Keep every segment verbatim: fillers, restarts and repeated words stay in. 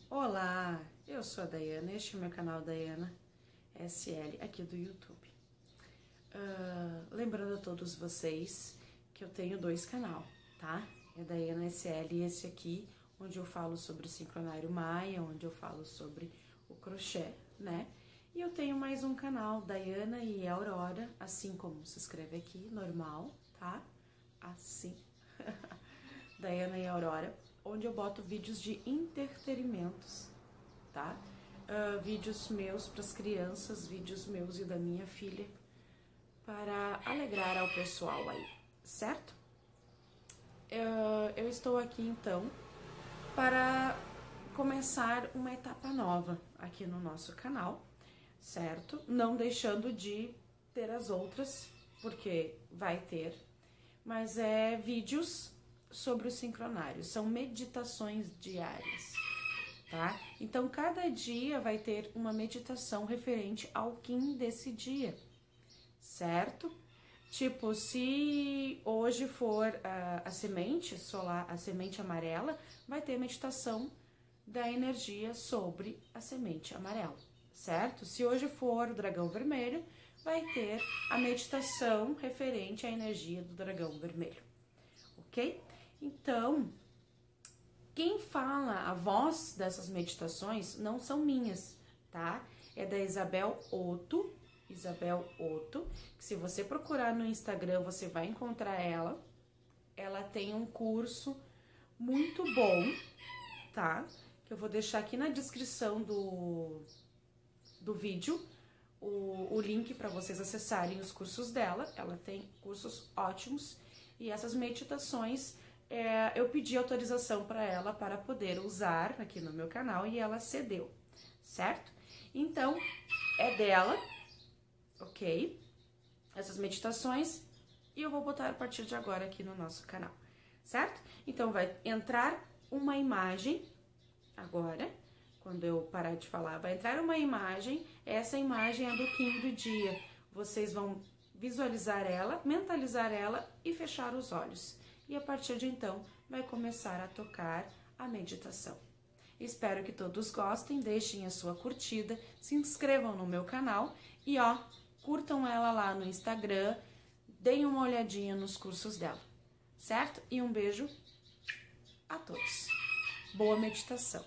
Olá, eu sou a Dayana, este é o meu canal Dayana S L aqui do YouTube. Uh, lembrando a todos vocês que eu tenho dois canais, tá? É Dayana S L e esse aqui, onde eu falo sobre o sincronário Maia, onde eu falo sobre o crochê, né? E eu tenho mais um canal, Dayana e Aurora, assim como se escreve aqui, normal, tá? Assim, Dayana e Aurora, onde eu boto vídeos de entretenimentos, tá? Uh, vídeos meus para as crianças, vídeos meus e da minha filha, para alegrar ao pessoal aí, certo? Uh, eu estou aqui então para começar uma etapa nova aqui no nosso canal, certo? Não deixando de ter as outras, porque vai ter, mas é vídeos sobre o sincronário, são meditações diárias, tá? Então, cada dia vai ter uma meditação referente ao Kim desse dia, certo? Tipo, se hoje for a, a semente solar, a semente amarela, vai ter meditação da energia sobre a semente amarela, certo? Se hoje for o dragão vermelho, vai ter a meditação referente à energia do dragão vermelho, ok? Então, quem fala a voz dessas meditações não são minhas, tá? É da Isabel Otto, Isabel Otto, que se você procurar no Instagram, você vai encontrar ela. Ela tem um curso muito bom, tá? Que eu vou deixar aqui na descrição do, do vídeo, o, o link para vocês acessarem os cursos dela. Ela tem cursos ótimos e essas meditações... É, eu pedi autorização para ela para poder usar aqui no meu canal e ela cedeu, certo? Então, é dela, ok? Essas meditações e eu vou botar a partir de agora aqui no nosso canal, certo? Então, vai entrar uma imagem agora, quando eu parar de falar, vai entrar uma imagem, essa imagem é do Kim do dia. Vocês vão visualizar ela, mentalizar ela e fechar os olhos. E a partir de então, vai começar a tocar a meditação. Espero que todos gostem, deixem a sua curtida, se inscrevam no meu canal e ó, curtam ela lá no Instagram, deem uma olhadinha nos cursos dela, certo? E um beijo a todos. Boa meditação!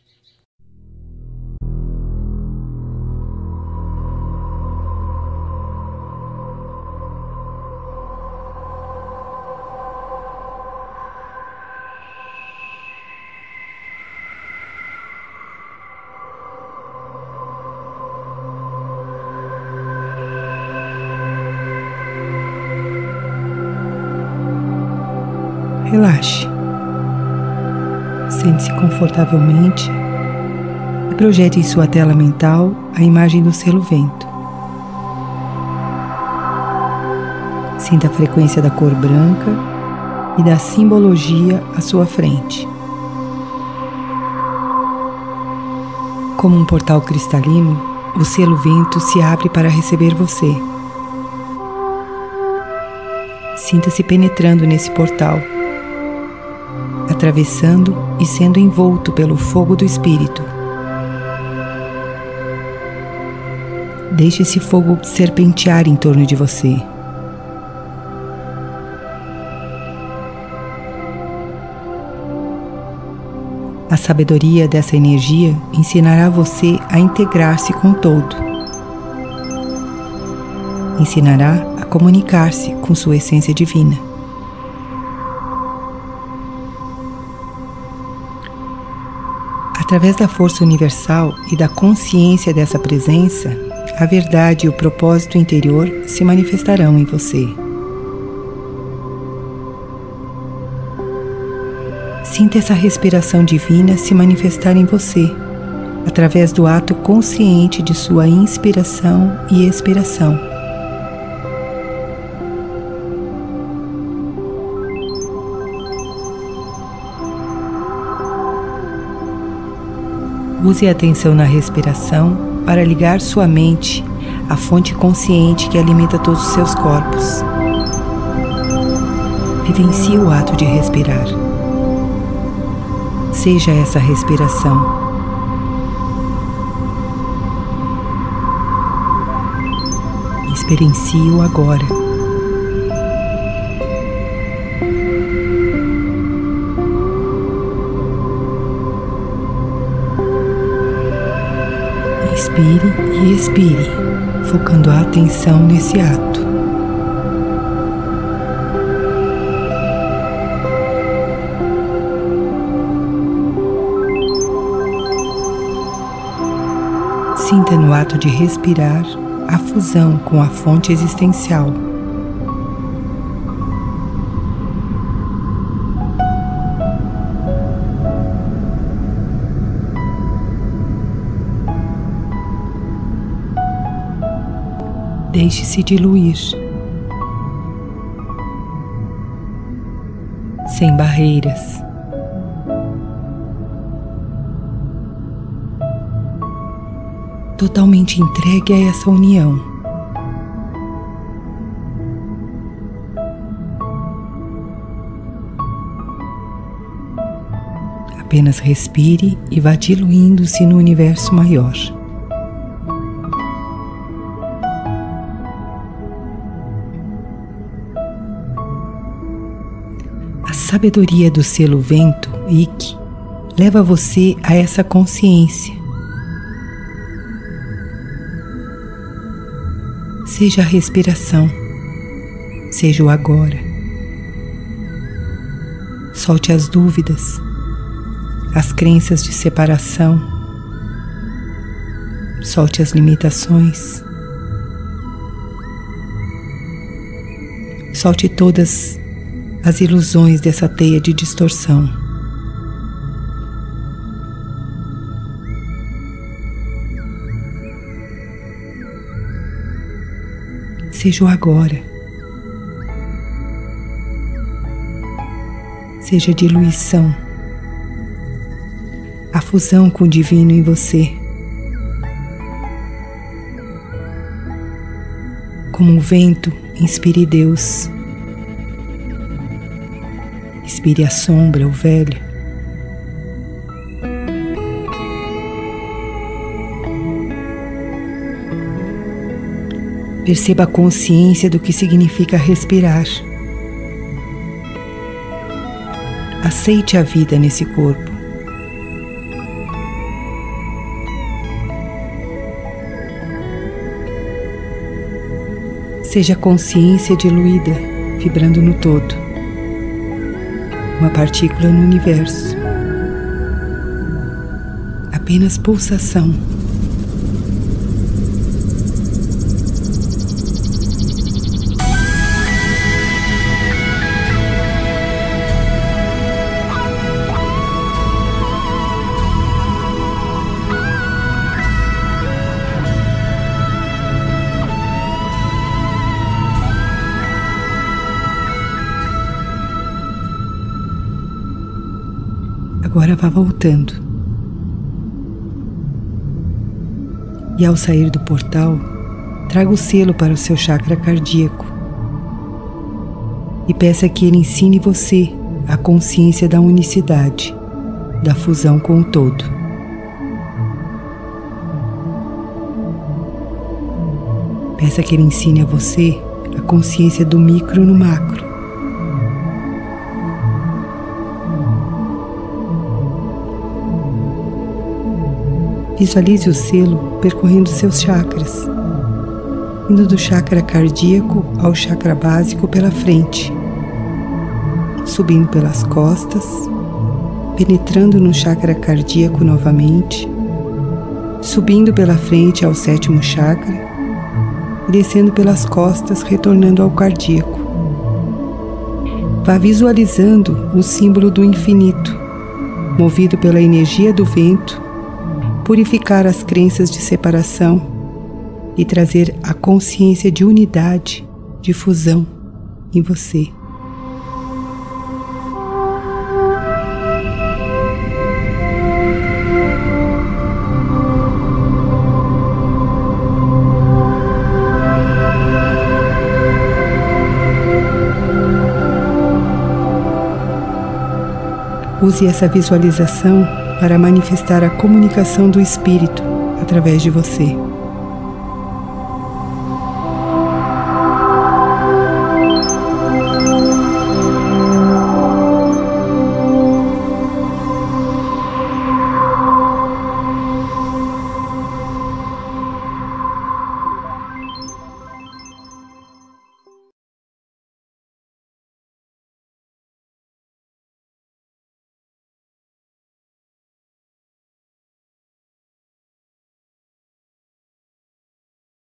Relaxe, sente-se confortavelmente e projete em sua tela mental a imagem do selo vento. Sinta a frequência da cor branca e da simbologia à sua frente. Como um portal cristalino, o selo vento se abre para receber você. Sinta-se penetrando nesse portal, atravessando e sendo envolto pelo fogo do Espírito. Deixe esse fogo serpentear em torno de você. A sabedoria dessa energia ensinará você a integrar-se com o todo. Ensinará a comunicar-se com sua essência divina. Através da força universal e da consciência dessa presença, a verdade e o propósito interior se manifestarão em você. Sinta essa respiração divina se manifestar em você, através do ato consciente de sua inspiração e expiração. Use a atenção na respiração para ligar sua mente à fonte consciente que alimenta todos os seus corpos. Vivencie o ato de respirar. Seja essa respiração, Experiencie-o agora. Inspire e expire, focando a atenção nesse ato. Sinta no ato de respirar a fusão com a fonte existencial. Deixe-se diluir, sem barreiras. Totalmente entregue a essa união. Apenas respire e vá diluindo-se no universo maior. A sabedoria do selo vento, Ik, leva você a essa consciência. Seja a respiração, seja o agora. Solte as dúvidas, as crenças de separação. Solte as limitações. Solte todas as ilusões dessa teia de distorção. Seja o agora. Seja a diluição, a fusão com o divino em você. Como um vento, inspire Deus. Inspire a sombra, o velho. Perceba a consciência do que significa respirar. Aceite a vida nesse corpo. Seja a consciência diluída, vibrando no todo. Uma partícula no universo. Apenas pulsação. Agora vá voltando. E ao sair do portal, traga o selo para o seu chakra cardíaco. E peça que ele ensine você a consciência da unicidade, da fusão com o todo. Peça que ele ensine a você a consciência do micro no macro. Visualize o selo percorrendo seus chakras, indo do chakra cardíaco ao chakra básico pela frente, subindo pelas costas, penetrando no chakra cardíaco novamente, subindo pela frente ao sétimo chakra e descendo pelas costas, retornando ao cardíaco. Vá visualizando o símbolo do infinito, movido pela energia do vento, purificar as crenças de separação e trazer a consciência de unidade, de fusão em você. Use essa visualização para manifestar a comunicação do Espírito através de você.